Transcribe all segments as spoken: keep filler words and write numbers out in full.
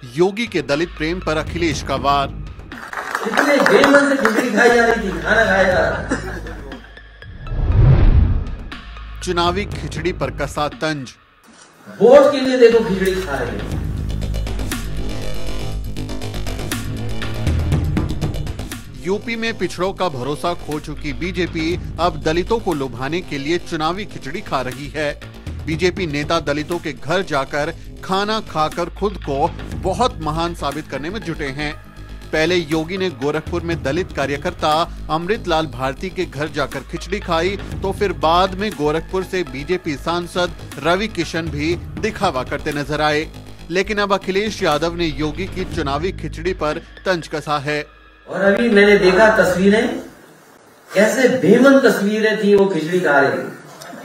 योगी के दलित प्रेम पर अखिलेश का वार। कितने बेमन से खिचड़ी खाई जा रही थी, खाना खाया जा रहा। चुनावी खिचड़ी पर कसा तंज। वोट के लिए देखो खिचड़ी खा रहे हैं। यूपी में पिछड़ों का भरोसा खो चुकी बीजेपी अब दलितों को लुभाने के लिए चुनावी खिचड़ी खा रही है। बीजेपी नेता दलितों के घर जाकर खाना खाकर खुद को बहुत महान साबित करने में जुटे हैं। पहले योगी ने गोरखपुर में दलित कार्यकर्ता अमृतलाल भारती के घर जाकर खिचड़ी खाई, तो फिर बाद में गोरखपुर से बीजेपी सांसद रवि किशन भी दिखावा करते नजर आए। लेकिन अब अखिलेश यादव ने योगी की चुनावी खिचड़ी पर तंज कसा है। और अभी मैंने देखा तस्वीरें, कैसे बेमन तस्वीरें थी, वो खिचड़ी खा रहे थे।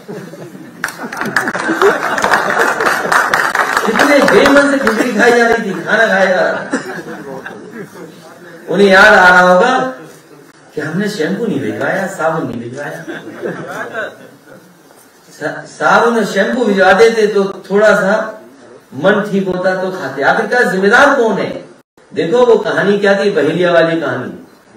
कितने बेमन से खिचड़ी खाई जा रही थी, खाना खाया जा रहा। उन्हें याद आ रहा होगा कि हमने शैम्पू नहीं भिजवाया, साबुन नहीं भिजवाया। साबुन और शैम्पू भिजवा देते तो थोड़ा सा मन ठीक होता तो खाते। आखिरकार जिम्मेदार कौन है? देखो वो कहानी क्या थी, बहेलिया वाली कहानी।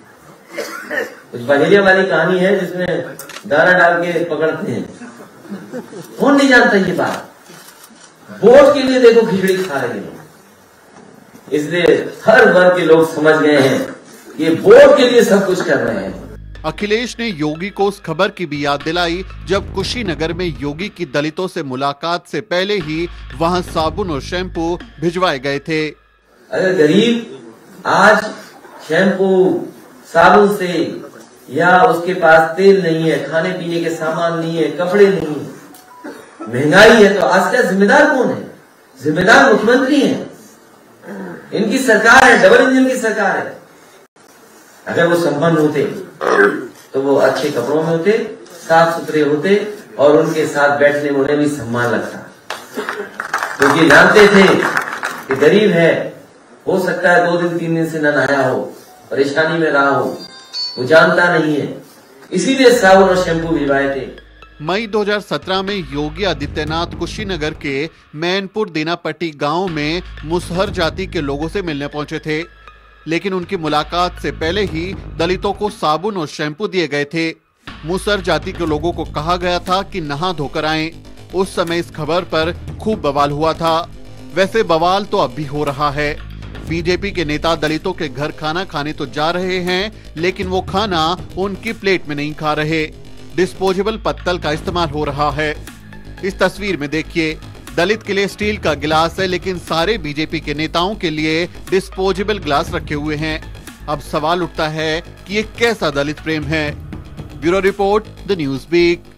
कुछ बहेलिया वाली कहानी है जिसमें दाना डाल के पकड़ते हैं। कौन नहीं जानता ये बात? वोट के लिए देखो खिचड़ी खा रहे हैं। इसलिए हर वर्ग के लोग समझ गए हैं ये वोट के लिए सब कुछ कर रहे हैं। अखिलेश ने योगी को उस खबर की भी याद दिलाई जब कुशीनगर में योगी की दलितों से मुलाकात से पहले ही वहां साबुन और शैम्पू भिजवाए गए थे। अगर गरीब आज शैम्पू साबुन से या उसके पास तेल नहीं है, खाने पीने के सामान नहीं है, कपड़े नहीं है, महंगाई है, तो आज का जिम्मेदार कौन है? जिम्मेदार मुख्यमंत्री हैं। इनकी सरकार है, डबल इंजन की सरकार है। अगर वो संपन्न होते तो वो अच्छे कपड़ों में होते, साफ सुथरे होते और उनके साथ बैठने में उन्हें भी सम्मान लगता, क्योंकि तो जानते थे कि गरीब है, हो सकता है दो दिन तीन दिन से न नहाया हो, परेशानी में रहा हो, वो जानता नहीं है, इसीलिए साबुन और शैम्पू भिजवाए थे। मई दो हज़ार सत्रह में योगी आदित्यनाथ कुशीनगर के मैनपुर दीनापट्टी गांव में मुसहर जाति के लोगों से मिलने पहुंचे थे, लेकिन उनकी मुलाकात से पहले ही दलितों को साबुन और शैम्पू दिए गए थे। मुसहर जाति के लोगों को कहा गया था कि नहा धोकर आएं। उस समय इस खबर पर खूब बवाल हुआ था। वैसे बवाल तो अब भी हो रहा है। बीजेपी के नेता दलितों के घर खाना खाने तो जा रहे हैं, लेकिन वो खाना उनकी प्लेट में नहीं खा रहे। डिस्पोजेबल पत्तल का इस्तेमाल हो रहा है। इस तस्वीर में देखिए, दलित के लिए स्टील का गिलास है, लेकिन सारे बीजेपी के नेताओं के लिए डिस्पोजेबल गिलास रखे हुए हैं। अब सवाल उठता है कि ये कैसा दलित प्रेम है? Bureau report, the news week.